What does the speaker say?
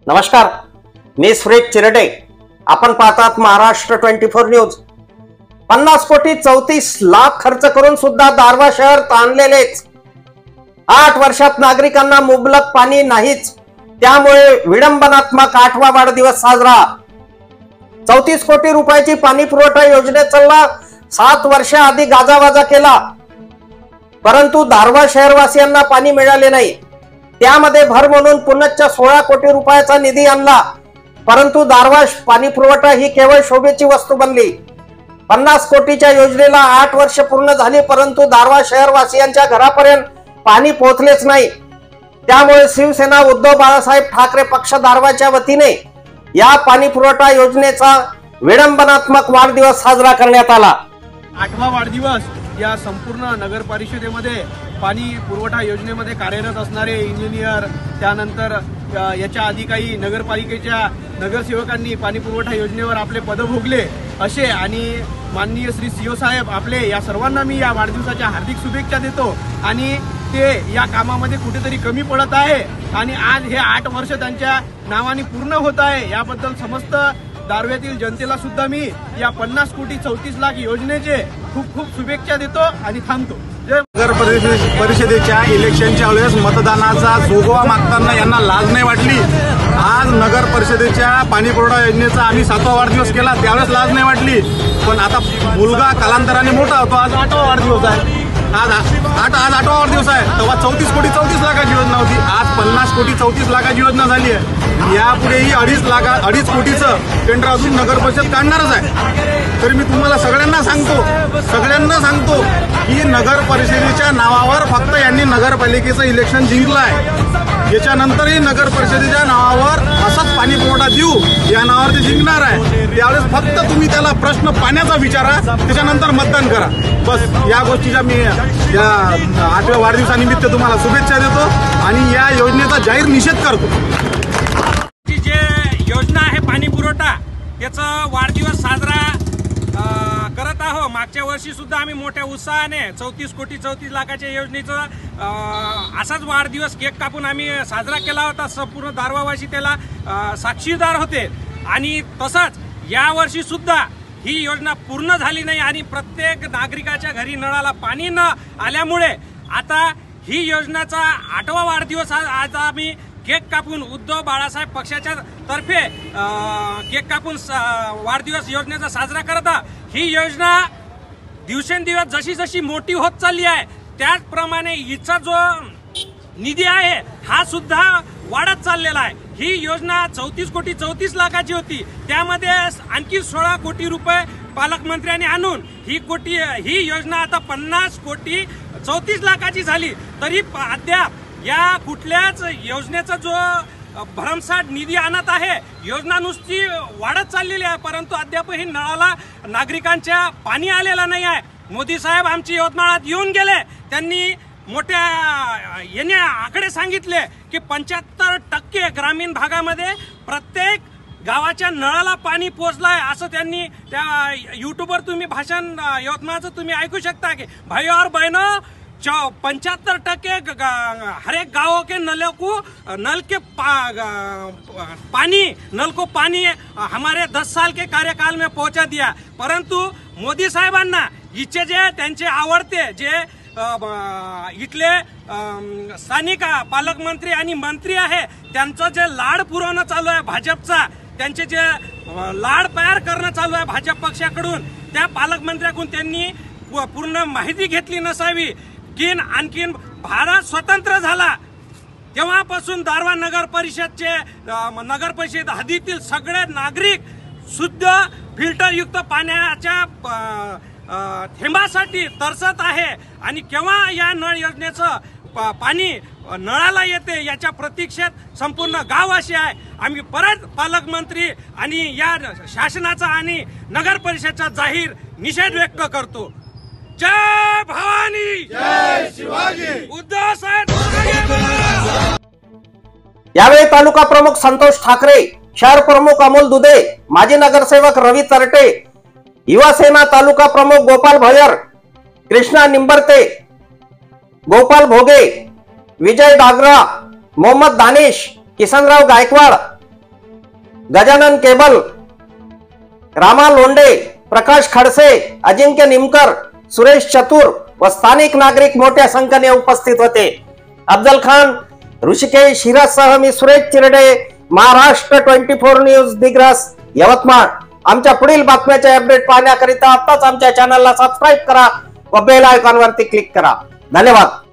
नमस्कार, मी सुरेश चिरडे. आपण पाहतात महाराष्ट्र 24 न्यूज. 50 कोटी 34 लाख खर्च करून सुद्धा दारव्हा शहर ताणलेलेच. 8 वर्षात नागरिकांना मुबलक पाणी नाहीच, त्यामुळे विडंबनात्मक 8वा वाढदिवस साजरा. 34 कोटी रुपयाची पाणी पुरवठा योजनेचा 7 वर्षाआधी गाजावाजा केला, परंतु दारव्हा शहरवासियांना पाणी मिळाले नाही. त्यामध्ये भर म्हणून पुनश्च 16 कोटी रुपयाचा निधी आणला, परंतु दारव्हा पाणी पुरवठा ही केवळ शोभेची वस्तू बनली. 50 कोटीच्या योजनेला 8 वर्ष पूर्ण झाली, परंतु दारव्हा शहरवासियांच्या घरापर्यंत पाणी पोहोचलेच नाही. त्यामुळे शिवसेना उद्धव बाळासाहेब ठाकरे पक्ष दारव्हाच्या वतीने या पाणी पुरवठा योजनेचा विडंबनात्मक वाढदिवस साजरा करण्यात आला. 8वा वाढदिवस या संपूर्ण नगर परिषदेमध्ये पाणी पुरवठा योजनेमध्ये कार्यरत असणारे इंजिनियर, त्यानंतर याच्या आधी काही नगरपालिकेच्या नगरसेवकांनी पाणी पुरवठा योजनेवर आपले पद भोगले असे आणि माननीय श्री सीओ साहेब आपले, या सर्वांना मी या वाढदिवसाच्या हार्दिक शुभेच्छा देतो. आणि ते या कामामध्ये कुठेतरी कमी पडत आहे आणि आज हे 8 वर्ष त्यांच्या नावाने पूर्ण होत आहे. याबद्दल समस्त दारव्ह्यातील जनतेला सुद्धा मी या 50 कोटी 34 लाख योजनेचे खूप खूप शुभेच्छा देतो आणि थांबतो. नगर परिषदेच्या इलेक्शनच्या वेळेस मतदानाचा जोगवा मागताना यांना लाज नाही वाटली. आज नगर परिषदेच्या पाणी पुरवठा योजनेचा आम्ही 7वा वाढदिवस केला, त्यावेळेस लाज नाही वाटली. पण आता मुलगा कालांतराने मोठा होतो, आज 8वा वाढदिवस आहे. आज 8वा वाढदिवस आहे, तेव्हा 34 कोटी 34 लाखाची योजना होती. आज 50 कोटी 34 लाखाची योजना झाली आहे. यापुढेही 2.5 कोटीचं टेंडर अजून नगर परिषद काढणारच आहे. तर मी तुम्हाला सगळ्यांना सांगतो की नगर परिषदेच्या नावावर फक्त यांनी नगरपालिकेचं इलेक्शन जिंकलं आहे. याच्यानंतरही नगर परिषदेच्या नावावर असंच पाणी पुरवठा देऊ या नावावर ते जिंकणार आहे. त्यावेळेस फक्त तुम्ही त्याला प्रश्न पाण्याचा विचारा, त्याच्यानंतर मतदान करा. बस या गोष्टीचा मी या 8व्या वाढदिवसानिमित्त तुम्हाला शुभेच्छा देतो आणि या योजनेचा जाहीर निषेध करतो. जे योजना आहे पाणी पुरवठा, त्याचा वाढदिवस साजरा करत आहो. मागच्या वर्षी सुद्धा आम्ही मोठ्या उत्साहाने 34 कोटी 34 लाखाच्या योजनेचा असाच वाढदिवस केक कापून आम्ही साजरा केला होता. संपूर्ण दारव्हावासी त्याला साक्षीदार होते. आणि तसंच या वर्षी सुद्धा ही योजना पूर्ण झाली नाही आणि प्रत्येक नागरिकाच्या घरी नळाला पाणी न आल्यामुळे आता ही योजनेचा 8वा वाढदिवस आज आम्ही केक कापून उद्धव बाळासाहेब पक्षाच्या तर्फे केक कापून वाढदिवस योजनेचा साजरा करता. ही योजना दिवसेंदिवस जशी जशी मोठी होत चालली आहे, त्याचप्रमाणे हिचा जो निधी आहे हा सुद्धा वाढत चाललेला आहे. ही योजना 34 कोटी 34 लाखाची होती, त्यामध्ये आणखी 16 कोटी रुपये पालकमंत्र्यांनी आणून ही योजना आता 50 कोटी 34 लाखाची झाली. तरी अद्याप या कुठल्याच योजनेचा जो भरमसाठ निधी आणत आहे, योजना नुसती वाढत चाललेली आहे, परंतु अद्यापही नळाला नागरिकांच्या पाणी आलेलं नाही आहे. मोदी साहेब आमची यवतमाळात येऊन गेले, त्यांनी याने आकडे सांगितले की 75% ग्रामीण भागामध्ये प्रत्येक गावाच्या नळाला पाणी पोहोचलंय, असं त्यांनी त्या युट्यूबवर तुम्ही भाषण यवतमाळचं तुम्ही ऐकू शकता की भाई और बहनों 75% हर एक गाँव के नल को पानी हमारे 10 साल के कार्यकाल में पहुंचा दिया. परंतु मोदी साहेबांना इच्छे जे त्यांचे आवडते जे इथले स्थानिक पालकमंत्री आणि मंत्री आहे, त्यांचं जे लाड पुरवणं चालू आहे भाजपचा, त्यांचे जे लाड तयार करणं चालू आहे भाजप पक्षाकडून, त्या पालकमंत्र्याकडून त्यांनी पूर्ण माहिती घेतली नसावी. आणखीन भारत स्वतंत्र झाला तेव्हापासून दारव्हा नगर परिषद हद्दीतील सगळे नागरिक शुद्ध फिल्टरयुक्त पाण्याच्या थेंबासाठी तरसत आहे. आणि केव्हा या नळ योजनेचं पाणी नळाला येते याच्या प्रतीक्षेत संपूर्ण गाववासी आहे. आम्ही परत पालकमंत्री आणि या शासनाचा आणि नगर परिषदेचा जाहीर निषेध व्यक्त करतो. जय भवानी, जय शिवाजी, उद्धव साहेब. यावेळी तालुका प्रमुख संतोष ठाकरे, शहर प्रमुख अमोल दुधे, माजी नगरसेवक रवी तरटे, युवा सेना तालुका प्रमुख गोपाल भयर, कृष्णा निंबरते, गोपाल भोगे, विजय डागरा, मोहम्मद दानिश, किसनराव गायकवाड, गजानन केबल, रामा लोंढे, प्रकाश खडसे, अजिंक्य निमकर, सुरेश चतुर व स्थानिक नागरिक मोठ्या संख्येने उपस्थित होते. अफजल खान, ऋषिकेश हिरासह मी सुरेश चिरडे, महाराष्ट्र 24 न्यूज, दिग्रस, यवतमाळ. आमच्या पुढील बातम्याचे अपडेट पाहण्याकरिता आताच आमच्या चॅनलला सबस्क्राईब करा व बेल आयकॉनवरती क्लिक करा. धन्यवाद.